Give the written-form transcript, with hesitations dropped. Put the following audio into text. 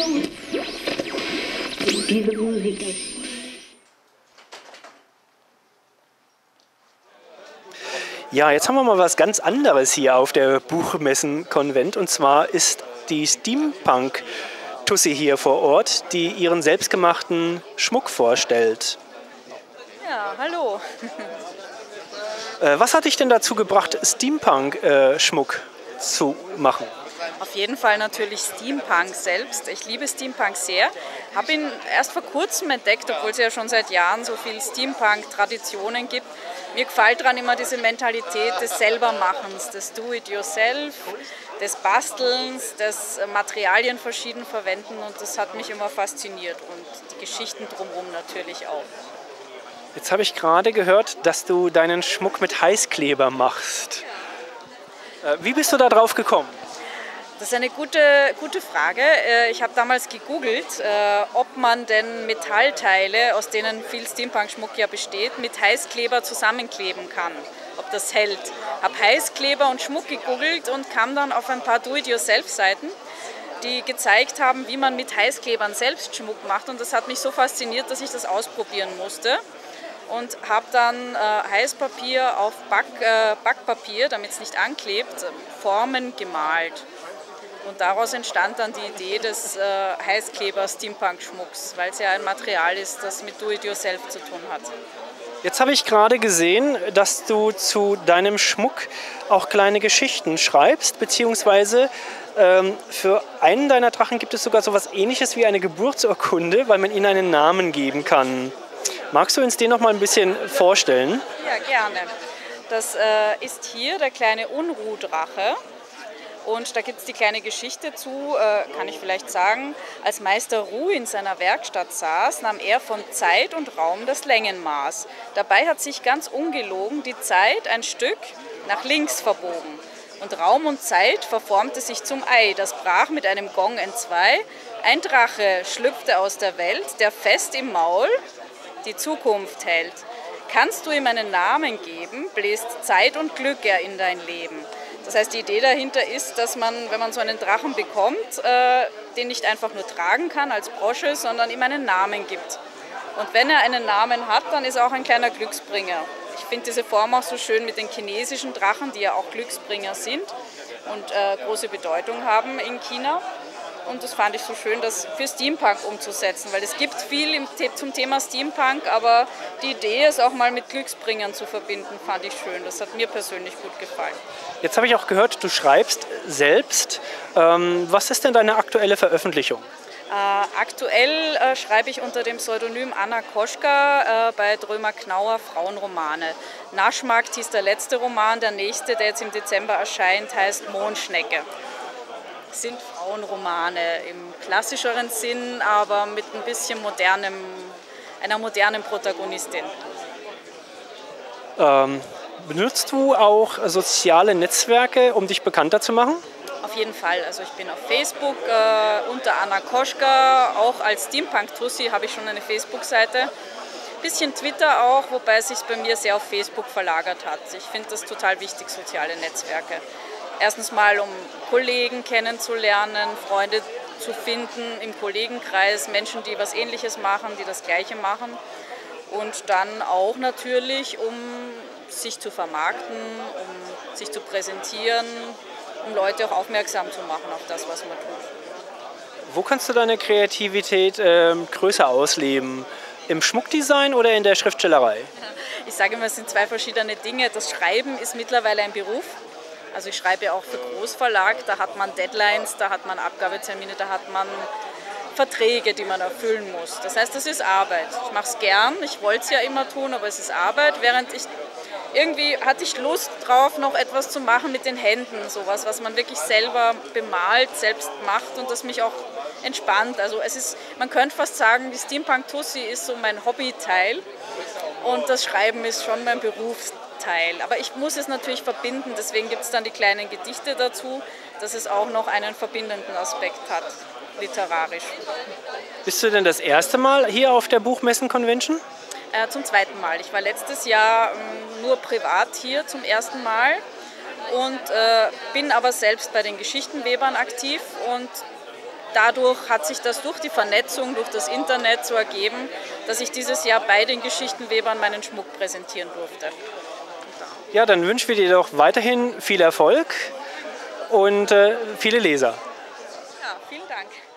Diese Musik. Ja, jetzt haben wir mal was ganz anderes hier auf der Buchmessen-Konvent. Und zwar ist die Steampunk-Tussi hier vor Ort, die ihren selbstgemachten Schmuck vorstellt. Ja, hallo. Was hat dich denn dazu gebracht, Steampunk-Schmuck zu machen? Auf jeden Fall natürlich Steampunk selbst. Ich liebe Steampunk sehr. Habe ihn erst vor kurzem entdeckt, obwohl es ja schon seit Jahren so viel Steampunk-Traditionen gibt. Mir gefällt daran immer diese Mentalität des Selbermachens, des Do-it-yourself, des Bastelns, des Materialien verschieden verwenden, und das hat mich immer fasziniert, und die Geschichten drumherum natürlich auch. Jetzt habe ich gerade gehört, dass du deinen Schmuck mit Heißkleber machst. Wie bist du da drauf gekommen? Das ist eine gute Frage. Ich habe damals gegoogelt, ob man denn Metallteile, aus denen viel Steampunk-Schmuck ja besteht, mit Heißkleber zusammenkleben kann, ob das hält. Habe Heißkleber und Schmuck gegoogelt und kam dann auf ein paar Do-it-yourself-Seiten, die gezeigt haben, wie man mit Heißklebern selbst Schmuck macht, und das hat mich so fasziniert, dass ich das ausprobieren musste. Und habe dann Heißpapier auf Backpapier, damit es nicht anklebt, Formen gemalt. Und daraus entstand dann die Idee des Heißkleber-Steampunk-Schmucks, weil es ja ein Material ist, das mit Do-it-yourself zu tun hat. Jetzt habe ich gerade gesehen, dass du zu deinem Schmuck auch kleine Geschichten schreibst, beziehungsweise für einen deiner Drachen gibt es sogar so etwas Ähnliches wie eine Geburtsurkunde, weil man ihnen einen Namen geben kann. Magst du uns den noch mal ein bisschen vorstellen? Ja, gerne. Das ist hier der kleine Unruhdrache. Und da gibt es die kleine Geschichte zu, kann ich vielleicht sagen. Als Meister Ru in seiner Werkstatt saß, nahm er von Zeit und Raum das Längenmaß. Dabei hat sich ganz ungelogen die Zeit ein Stück nach links verbogen. Und Raum und Zeit verformte sich zum Ei, das brach mit einem Gong entzwei. Ein Drache schlüpfte aus der Welt, der fest im Maul die Zukunft hält. Kannst du ihm einen Namen geben, bläst Zeit und Glück er in dein Leben. Das heißt, die Idee dahinter ist, dass man, wenn man so einen Drachen bekommt, den nicht einfach nur tragen kann als Brosche, sondern ihm einen Namen gibt. Und wenn er einen Namen hat, dann ist er auch ein kleiner Glücksbringer. Ich finde diese Form auch so schön mit den chinesischen Drachen, die ja auch Glücksbringer sind und große Bedeutung haben in China. Und das fand ich so schön, das für Steampunk umzusetzen, weil es gibt viel zum Thema Steampunk, aber die Idee, es auch mal mit Glücksbringern zu verbinden, fand ich schön. Das hat mir persönlich gut gefallen. Jetzt habe ich auch gehört, du schreibst selbst. Was ist denn deine aktuelle Veröffentlichung? Aktuell schreibe ich unter dem Pseudonym Anna Koschka bei Drömer-Knauer Frauenromane. Naschmarkt hieß der letzte Roman, der nächste, der jetzt im Dezember erscheint, heißt Mondschnecke. Sind Frauenromane im klassischeren Sinn, aber mit ein bisschen einer modernen Protagonistin. Benutzt du auch soziale Netzwerke, um dich bekannter zu machen? Auf jeden Fall. Also ich bin auf Facebook unter Anna Koschka, auch als Steampunk-Tussi habe ich schon eine Facebook-Seite. Bisschen Twitter auch, wobei es sich bei mir sehr auf Facebook verlagert hat. Ich finde das total wichtig, soziale Netzwerke. Erstens mal, um Kollegen kennenzulernen, Freunde zu finden im Kollegenkreis, Menschen, die was Ähnliches machen, die das Gleiche machen. Und dann auch natürlich, um sich zu vermarkten, um sich zu präsentieren, um Leute auch aufmerksam zu machen auf das, was man tut. Wo kannst du deine Kreativität größer ausleben? Im Schmuckdesign oder in der Schriftstellerei? Ich sage immer, es sind zwei verschiedene Dinge. Das Schreiben ist mittlerweile ein Beruf. Also ich schreibe auch für Großverlag, da hat man Deadlines, da hat man Abgabetermine, da hat man Verträge, die man erfüllen muss. Das heißt, das ist Arbeit. Ich mache es gern, ich wollte es ja immer tun, aber es ist Arbeit, während irgendwie hatte ich Lust drauf, noch etwas zu machen mit den Händen, sowas, was man wirklich selber bemalt, selbst macht und das mich auch entspannt. Also man könnte fast sagen, die Steampunk-Tussi ist so mein Hobbyteil und das Schreiben ist schon mein Berufsteil. Aber ich muss es natürlich verbinden, deswegen gibt es dann die kleinen Gedichte dazu, dass es auch noch einen verbindenden Aspekt hat, literarisch. Bist du denn das erste Mal hier auf der Buchmessen-Convention? Zum zweiten Mal. Ich war letztes Jahr nur privat hier zum ersten Mal und bin aber selbst bei den Geschichtenwebern aktiv und dadurch hat sich das durch die Vernetzung, durch das Internet so ergeben, dass ich dieses Jahr bei den Geschichtenwebern meinen Schmuck präsentieren durfte. Ja, dann wünschen wir dir doch weiterhin viel Erfolg und viele Leser. Ja, vielen Dank.